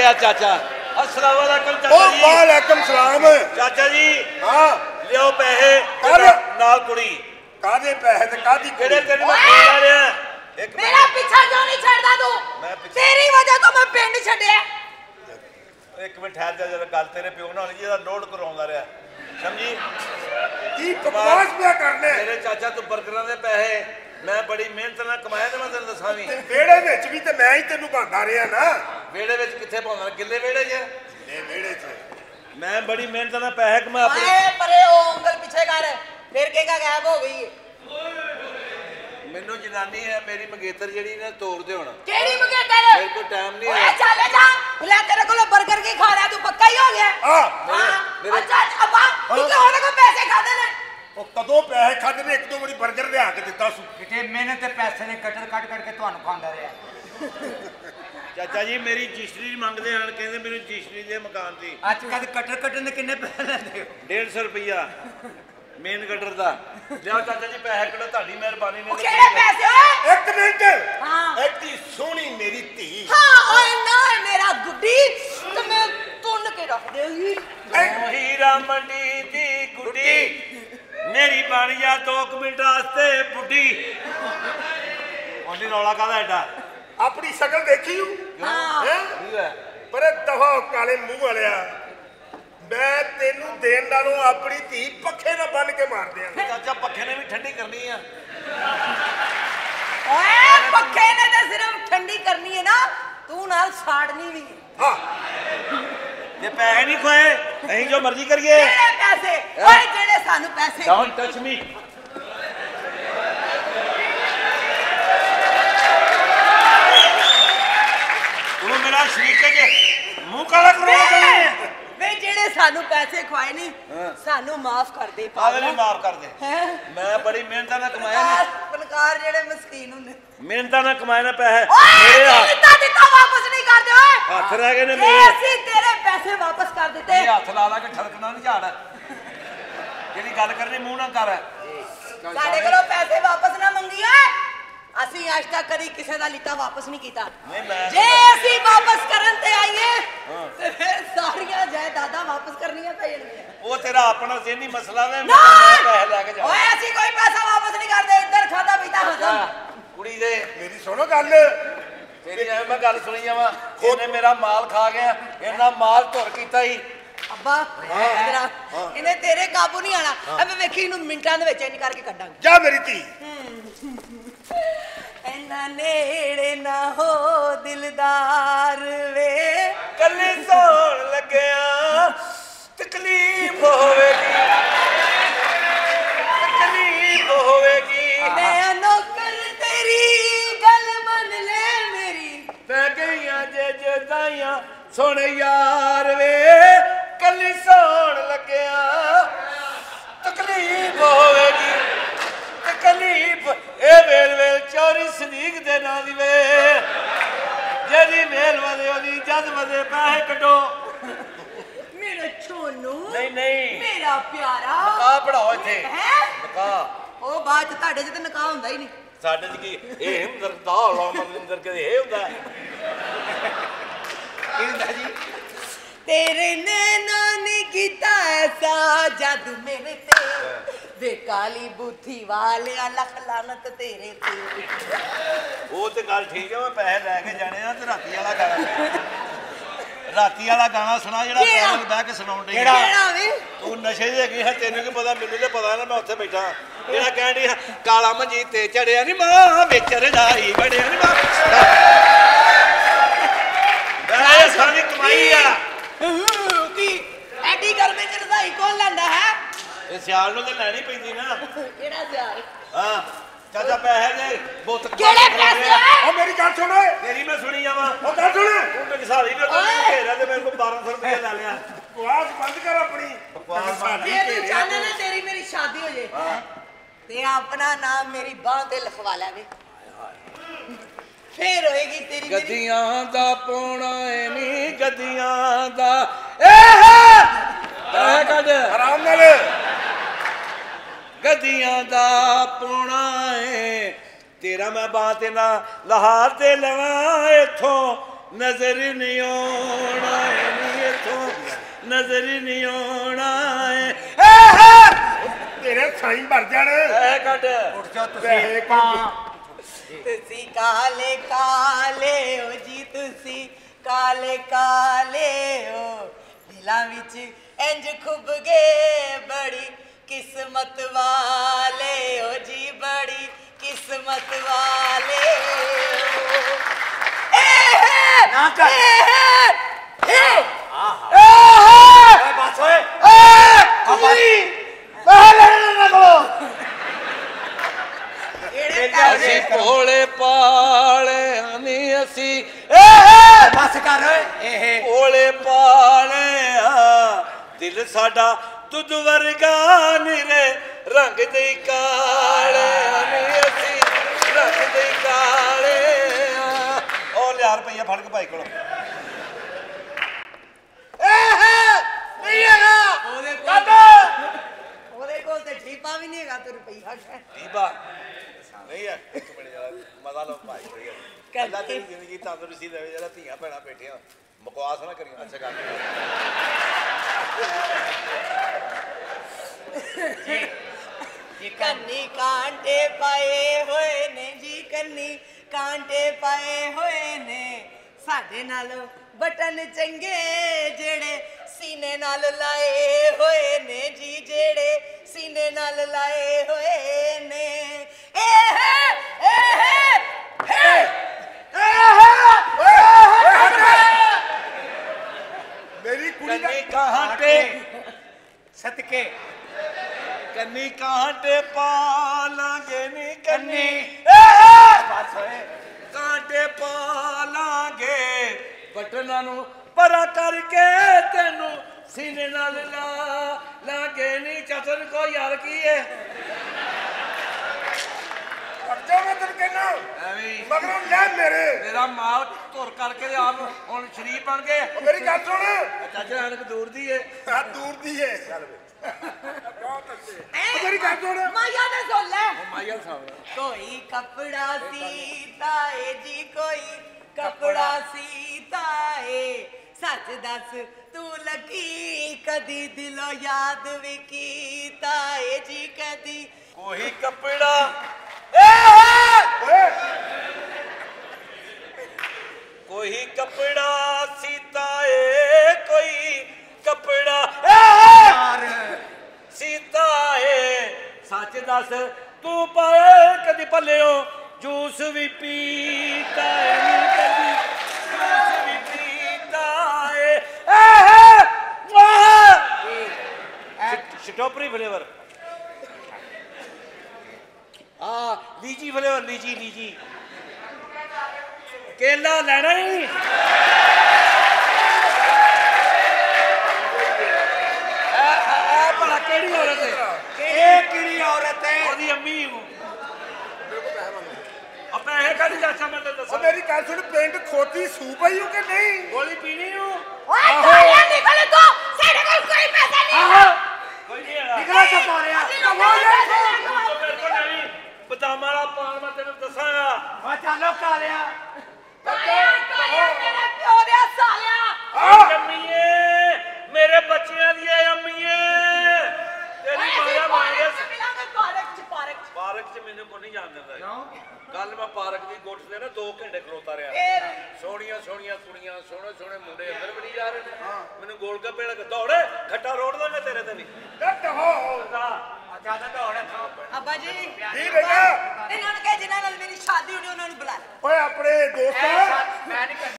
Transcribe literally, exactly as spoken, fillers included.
गया चाचा। अस्सलाम वालेकुम चाचा जी। वालेकुम सलाम चाचा जी। हाँ लियो पैसे नाल कुड़ी कादे पैसे ते कादी केड़े तेरे मैं बोल रहा एक मेरा पीछा क्यों नहीं छड़दा तू? तेरी वजह तो मैं पिंड छड्या। एक मिनट ठहर जा जरा गल तेरे प्यो नाल जेदा लोड कराउंदा रहा समझी की बकवास पे करने मेरे चाचा तू बर्गरां दे पैसे मैं बड़ी मेहनत नाल कमाए ते मैं तेन दसां वी वेड़े विच भी ते मैं ही तेनू भांदा रहा ना वेड़े विच किथे भांदा गिल्ले वेड़े च गिल्ले वेड़े च मैं बड़ी मेहनत नाल पैसे कमा अपने आए परे ओ अंकल पीछे कर फिर केगा गायब हो गई है मेनू जनानी है मेरी मंगेतर जेड़ी ने तोड़ दे हुण केड़ी मंगेतर मेरे को टाइम नहीं है ओए चल जा ले तेरे को बर्गर की खा रहा तू पक्का ही हो गया हां मेरे अच्छा अब्बा तू के होने को पैसे खादे ने ओ कदों पैसे खादे ने एक दो बारी बर्गर लिया के दिता सु किते मेहनत ते पैसे ने कटर कट कट के ਤੁਹਾਨੂੰ ਖਾਂਦਾ ਰਿਹਾ चाचा जी मेरी जिस्ट्री मंगदे हन कहंदे मेनू जिस्ट्री दे मकान दी ਅੱਜ ਕੱਲ ਕਟਰ कटन ਦੇ ਕਿੰਨੇ ਪੈਸੇ ਲੈਂਦੇ ਹੋ डेढ़ सौ रुपया मेन कटर दा लिया चाचा जी पैसे कटो ਤੁਹਾਡੀ ਮਿਹਰਬਾਨੀ ने ਕਿਹੜੇ ਪੈਸੇ ਓਏ एक मिनट हां एडी सोहनी मेरी धी हां ओए ना मेरा गुड्डी ते मैं तुन के रख देगी हीरा मंडी दी गुड्डी मेरी बन जा दो मिनट वास्ते बुड्ढी ओनी रौला कादा एडा अपनी शकल देखी हूं हां पर दफा काले मुंह वालिया मैं तेनू देन नालों अपनी धी पखे ना बन के मार दिया चाचा पखे ने भी ठंडी करनी है ओए पखे ने तो सिर्फ ठंडी करनी है ना तू नाल साड़नी भी हां ये पैसे नहीं खोए अहीं जो मर्जी करिए केड़े पैसे ओए जेड़े सानू पैसे डोंट टच मी तू मेरा शरीक के मुंह काला करो वे जेड़े सानू पैसे खवाए नहीं सानू माफ कर दे पागल माफ कर दे मैं बड़ी मेहनत ना कमाया ना पनकार जेड़े मस्कीन हुंदे मेहनत ना कमाए ना पैसे मेरे दिता दिता वापस नहीं कर दे ओए हाथ रह गए ने मेरे ਅਸੀਂ तेरे पैसे वापस कर देते ये हाथ ला ला के ठड़कना नहीं झाड़ जेडी गल करनी मुंह ना कर ਸਾਡੇ ਕੋਲੋਂ ਪੈਸੇ ਵਾਪਸ ਨਾ ਮੰਗੀਏ ਅਸੀਂ ਅੱਜ ਤੱਕ ਕਦੀ ਕਿਸੇ ਦਾ ਲਿੱਤਾ ਵਾਪਸ ਨਹੀਂ ਕੀਤਾ ਜੇ ਅਸੀਂ ਵਾਪਸ ਕਰਨ ਤੇ ਆਈਏ ਤੇ ਫਿਰ ਸਾਰੀਆਂ ਜਾਇਦਾਦਾਂ ਵਾਪਸ ਕਰਨੀਆਂ ਪੈ ਜਾਣਗੀਆਂ ਉਹ ਤੇਰਾ ਆਪਣਾ ਜ਼ਿਹਨੀ ਮਸਲਾ ਵੇ ਮੈਂ ਪੈਸੇ ਲੈ ਕੇ ਜਾ ਓਏ ਅਸੀਂ ਕੋਈ ਪੈਸਾ ਵਾਪਸ ਨਹੀਂ ਕਰਦੇ ਇੱਧਰ ਖਾਦਾ ਪੀਤਾ ਹਜ਼ਮ ਕੁੜੀ ਦੇ मेरी सुनो गल ਤੇਰੀ ਐਵੇਂ ਮੈਂ ਗੱਲ ਸੁਣੀ ਜਾਵਾਂ ਇਹਨੇ ਮੇਰਾ ਮਾਲ ਖਾ ਗਿਆ ਇਹਨਾਂ ਮਾਲ ਧੁਰ ਕੀਤਾ ਹੀ ਅੱਬਾ ਇਧਰ ਆ ਇਹਨੇ ਤੇਰੇ ਕਾਬੂ ਨਹੀਂ ਆਣਾ ਐਵੇਂ ਵੇਖੀ ਇਹਨੂੰ ਮਿੰਟਾਂ ਦੇ ਵਿੱਚ ਇੰਜ ਕਰਕੇ ਕੱਢਾਂਗੇ जा मेरी धी ਐਨਾ ਨੇੜੇ ਨਾ ਹੋ ਦਿਲਦਾਰ ਵੇ ਕੱਲੀ ਸੌਣ ਲੱਗਿਆ ਤਕਲੀਫ ਹੋਵੇਗੀ ਤਕਲੀਫ ਹੋਵੇਗੀ ਮੈਂ ਨੌਕਰ ਤੇਰੀ ਗੱਲ ਮੰਨ ਲੈ ਮੇਰੀ ਪੈ ਗਈਆਂ ਜੇ ਜਦਾਈਆਂ ਸੁਣ ਯਾਰ ਵੇ ਕੱਲੀ ਸੌਣ ਲੱਗਿਆ ਤਕਲੀਫ ਹੋਵੇਗੀ ਤਕਲੀਫ ਇਹ ਵੇਲ ਵੇਲ ਚੋਰੀ ਸਦੀਕ ਦੇ ਨਾਂ ਦੀ ਵੇ ਜਿਹਦੀ ਵੇਲ ਵਦੇ ਉਹਦੀ ਜਦ ਵਦੇ ਪੈਸੇ ਕੱਢੋ ਮੇਰਾ ਛੋਨੂ ਨਹੀਂ ਨਹੀਂ ਮੇਰਾ ਪਿਆਰਾ ਨਕਾਹ ਪੜਾਓ ਇੱਥੇ ਹੈ ਨਕਾਹ ਉਹ ਬਾਅਦ ਚ ਤੁਹਾਡੇ ਚ ਤਾਂ ਨਕਾਹ ਹੁੰਦਾ ਹੀ ਨਹੀਂ ਸਾਡੇ ਚ ਕੀ ਇਹ ਹਿੰਦਰ ਦਾ ਹੌਲਾ ਮੰਦਰ ਕੇ ਇਹ ਹੁੰਦਾ ਕੀ ਹੁੰਦਾ ਜੀ तेरे नैना ने कीता ऐसा जादू मेरे ते वे काली बूथी वाले लख लानत तेरे ते ਉਹ ਤੇ ਗੱਲ ਠੀਕ ਹੈ ਮੈਂ ਪੈਸੇ ਲੈ ਕੇ ਜਾਣੇ ਆ ਤੇ ਰਾਤੀ ਵਾਲਾ ਗਾਣਾ ਰਾਤੀ ਵਾਲਾ ਗਾਣਾ ਸੁਣਾ ਜਿਹੜਾ ਪੈਰ ਬਹਿ ਕੇ ਸੁਣਾਉਣ ਡਈ ਕਿਹੜਾ ਵੇ ਤੂੰ ਨਸ਼ੇ ਦੇ ਹੈਗੀ ਹੈ ਤੈਨੂੰ ਕੀ ਪਤਾ ਮੈਨੂੰ ਤੇ ਪਤਾ ਨਾ ਮੈਂ ਉੱਥੇ ਬੈਠਾ ਜਿਹੜਾ ਕਹਿਣ ਡਈ ਕਾਲਾ ਮੰਜੀ ਤੇ ਚੜਿਆ ਨਹੀਂ ਮਾਂ ਵਿੱਚ ਰਜਾਈ ਵੜਿਆ ਨਹੀਂ ਮਾਂ ਇਹ ਸਾਰੀ ਕਮਾਈ ਆ ਕੀ ਐਡੀ ਗਰਮੀ ਚ ਰਜ਼ਾਈ ਕੌਣ ਲੈਂਦਾ ਹੈ ਇਹ ਸਿਆਲ ਨੂੰ ਤਾਂ ਲੈਣੀ ਪੈਂਦੀ ਨਾ ਕਿਹੜਾ ਸਿਆਲ ਹਾਂ ਚਾਚਾ ਪੈਸੇ ਦੇ ਬਹੁਤ ਕਿਹੜੇ ਪੈਸੇ ਆ ओ मेरी गल सुन ਤੇਰੀ ਮੈਂ ਸੁਣੀ ਜਾਵਾਂ ओ गल सुन ਤੂੰ ਤੇ ਸਾਰੀ ਵੀ ਤੂੰ ਘੇਰਾ ਤੇ ਮੇਰੇ ਕੋਲ ਬਾਰਾਂ ਸੌ ਰੁਪਏ ਲੈ ਲਿਆ बकवास बंद कर अपनी बकवास बंद। ਜੇ ਤੂੰ ਚਾਹਨਾ ਨਾ ਤੇਰੀ ਮੇਰੀ ਸ਼ਾਦੀ ਹੋ ਜੇ ਤੇ ਆਪਣਾ ਨਾਮ ਮੇਰੀ ਬਾਹ ਤੇ ਲਿਖਵਾ ਲੈ ਵੇ ਫੇਰ ਹੋਏਗੀ ਤੇਰੀ ਮੇਰੀ ਗੱਦੀਆਂ ਦਾ ਪੋਣਾ ਏ ਨੀ ਗੱਦੀਆਂ ਦਾ ਇਹ ਪੈਸੇ ਕੱਢ आराम नाल ਗੱਦੀਆਂ ਦਾ ਪੋਣਾ ਏ ਤੇਰਾ ਮੈਂ ਬਾਹ ਤੇ ਨਾ ਲਹਾਰ ਤੇ ਲਵਾਂ ਇਥੋਂ नजर नहीं आना है तो नजर नहीं आना है तेरे साई मर जाने ए कट उठ जाओ ਪੈਸੇ ਤੁਸੀਂ ਕੀ- ਤੁਸੀਂ ਕਾਲੇ ਕਾਲੇ ਹੋ ਜੀ ਤੁਸੀਂ ਕਾਲੇ ਕਾਲੇ ਹੋ ਦਿਲਾਂ ਵਿੱਚ ਇੰਜ ਖੁੱਭ ਗਏ ਬੜੀ ਕਿਸਮਤ ਵਾਲੇ ਹੋ ਜੀ ਬੜੀ ਕਿਸਮਤ ਵਾਲੇ ਹੋ ਏ ਨਾ ਕਰ। ਏ ਓਏ ਬਸ ਓਏ ਅਸੀਂ ਭੋਲੇ ਪਾਲੇ ਨਹੀਂ ਅਸੀਂ ਬਸ ਕਰ ਓਏ ਇਹ ਭੋਲੇ ਪਾਲੇ ਆ ਦਿਲ ਸਾਡਾ ਤੁਧ ਵਰਗਾ ਨਿਰੇ ਰੰਗ ਦੇ ਕਾਲੇ ਨਹੀਂ ਅਸੀਂ ਰੰਗ ਦੇ ਕਾਲੇ ਆ ਉਹ ਲਿਆ ਰੁਪਈਆ ਫੜ ਕੇ ਭਾਈ ਕੋਲੋਂ ਨਹੀਂ ਹੈਗਾ ਉਹਦੇ ਕੋਲ ਕੱਢ ਉਹਦੇ ਕੋਲ ਤੇ ਠੀਪਾ ਵੀ ਨਹੀਂ ਹੈਗਾ ਤੇ ਰੁਪਈਆ ਹੈ ਦੀਬਾ ਨਹੀਂ ਹੈ ਇੱਕ ਮਿੰਟ ਜਰਾ ਮਜ਼ਾ ਲਓ ਭਾਈ ਕੋਈ ਅੱਲਾ ਤੇਰੀ ਜ਼ਿੰਦਗੀ ਤੰਦਰੁਸਤੀ ਦੇਵੇ ਜਿਹੜਾ ਧੀਆਂ ਭੈਣਾਂ ਬੈਠੀਆਂ ਬਕਵਾਸ ਨਾ ਕਰੀ ਅੱਛਾ ਗੱਲ ਜੀ ਕੰਨੀ ਕਾਂਟੇ ਪਾਏ ਹੋਏ ਨੇ ਜੀ ਕੰਨੀ ਕਾਂਟੇ ਪਾਏ ਹੋਏ ਨੇ ਸਾਡੇ ਨਾਲ ਬਟਨ ਚੰਗੇ ਜਿਹੜੇ ਸੀਨੇ ਨਾਲ ਲਾਏ ਹੋਏ ਨੇ ਜੀ ਜਿਹੜੇ ਸੀਨੇ ਨਾਲ ਲਾਏ ਹੋਏ ਨੇ ਇਹ ਇਹ ਮੇਰੀ ਕੁੜੀ ਦਾ ਕੰਨੀ ਕਾਂਟੇ ਸਦਕੇ ਕੰਨੀ ਕਾਂਟੇ ਪਾ ਲਾਂਗੇ ਨੀ ਕੰਨੀ ਬਸ ਓਏ ਕਾਂਟੇ ਪਾ ਲਾਂਗੇ ਬਟਨਾਂ ਨੂੰ ਪਰਾਂ ਕਰਕੇ ਤੈਨੂੰ ਸੀਨੇ ਨਾਲ ਲਾ ਲਾਂਗੇ ਨੀ ਚਤਨ ਕੋ ਯਾਰ ਕੀ ਏ ਖਰਚਾ ਮੈਂ ਤੈਨੂੰ ਕਹਿਣਾ ਐਵੇਂ ਮਗਰੋਂ ਲੈ ਮੇਰੇ ਮੇਰਾ ਮਾਲ ਧੁਰ ਕਰਕੇ ਤੇ ਆਪ ਹੁਣ ਸ਼ਰੀਫ ਬਣ ਗਏ ਉਹ ਮੇਰੀ ਗੱਲ ਸੁਣ ਚਾਚਾ ਅਣਕ ਦੂਰ ਦੀ ਏ ਆ ਦੂਰ ਦੀ ਹੈ ਚੱਲ ਵੇ ਬਹੁਤ ਅੱਛੇ ਉਹ ਮੇਰੀ ਗੱਲ ਸੁਣ ਮਾਇਆ ਨੇ ਸੁਣ ਲੈ ਉਹ ਮਾਈਆ ਸਾਹਮਣੇ ਕੋਈ ਕਪੜਾ ਸੀਤਾ ਏ ਜੀ ਕੋਈ ਕਪੜਾ ਸੀਤਾ ਏ ਸੱਚ ਦੱਸ ਤੂੰ ਲੱਗੀ ਕਦੀ ਦਿਲੋਂ ਯਾਦ ਵੀ ਕੀਤਾ ਏ ਜੀ ਕਦੀ ਕੋਈ ਕੱਪੜਾ ਓਏ ਕੋਈ ਕੱਪੜਾ ਸੀਤਾ ਏ ਕੋਈ ਕੱਪੜਾ ਯਾਰ ਸੀਤਾ ਏ ਸੱਚ ਦੱਸ ਤੂੰ ਪਾਏ ਕਦੀ ਪੱਲਿਓ ਜੂਸ ਵੀ ਪੀਤਾ ਏ ਨੀ ਕਦੀ ਜੂਸ ਵੀ ਪੀਤਾ ਏ ਸਟ੍ਰਾਬੇਰੀ ਫਲੇਵਰ ਆ ਲੀਚੀ ਫਲੇਵਰ ਲੀਚੀ ਲੀਚੀ ਕੇਲਾ ਲੈਣਾ ਹੀ ਆ ਭਲਾ ਕਿਹੜੀ ਔਰਤ ਹੈ ਇਹ ਕਿਹੜੀ ਔਰਤ ਹੈ ਉਹਦੀ ਅੰਮੀ ਨੂੰ ਆ ਪੈਸੇ ਕਾਹਦੀ ਚਾਚਾ ਮੈਂ ਤੈਨੂੰ ਉਹ ਦੱਸਾਂ ਮੇਰੀ ਗੱਲ ਸੁਣ ਪਿੰਡ ਖੋਤੀ ਸੂ ਪਈ ਹੋ ਕਿ ਨਹੀਂ ਗੋਲੀ ਪੀਣੀ ਨੂੰ ਓਏ ਕਾਲਿਆ ਨਿਕਲ ਤੋ ਸਾਡੇ ਕੋਲ ਕੋਈ ਪੈਸਾ ਨਹੀਂ ਆਹੋ ਕੋਈ ਨਹੀਂ ਹੈਗਾ ਨਿਕਲਾ ਤਾਂ ਪਾਰਿਆ ਮੇਰੇ ਕੋਲ ਨਹੀਂ ਬਦਾਮਾਂ ਵਾਲਾ ਪਾਨ ਮੈਂ ਤੈਨੂੰ ਦੱਸਾਂਗਾ ਓ ਚੱਲੋ ਕਾਲਿਆ ਕਾਲਿਆ ਕਾਲਿਆ ਮੇਰੇ ਪਿਓ ਦੇ ਸਾਲਿਆ ਆ ਅੰਮੀਏ ਮੇਰੇ ਬੱਚਿਆਂ ਦੀ ਅੰਮੀਏ ਤੇਰੀ ਮਾਇਆ ਮਾਇਆ ਮਿਲਾਂਗੇ ਪਾਰਕ ਚ ਪਾਰਕ ਚ ਪਾਰਕ 'ਚ ਮੈਨੂੰ ਕੋਈ ਨਹੀਂ ਜਾਣ ਦਿੰਦਾ ਕੱਲ ਮੈਂ ਪਾਰਕ ਦੀ ਗੁੱਟ ਤੇ ਨਾ ਦੋ ਘੰਟੇ ਖਲੋਤਾ ਰਿਹਾ ਫੇਰ ਸੋਹਣੀਆਂ ਸੋਹਣੀਆਂ ਕੁੜੀਆਂ ਸੋਹਣੇ ਸੋਹਣੇ ਮੁੰਡੇ ਅੰਦਰ ਵੜੀ ਜਾ ਰਹੇ ਨੇ ਮੈਨੂੰ ਗੋਲ ਗੱਪੇ ਲੱਗ ਦੌੜ ਖੱਟਾ ਰੋੜ ਦਾਂਗਾ ਤੇਰੇ ਤੇ ਵੀ ਡੱਟ ਹੋ ਜਿਆਦਾ ਦੌੜ ਥਾਂ ਅੱਬਾ ਜੀ ਠੀਕ ਬੇਟਾ ਇਹਨਾਂ ਨੂੰ ਕਹੇ ਜਿਨ੍ਹਾਂ ਨਾਲ ਮੇਰੀ ਸ਼ਾਦੀ ਹੋਣੀ ਉਹਨਾਂ ਨੂੰ ਬੁਲਾ ਲੈ ਓਏ ਆਪਣੇ ਦੋਸਤਾਂ ਮੈਂ ਨਹੀਂ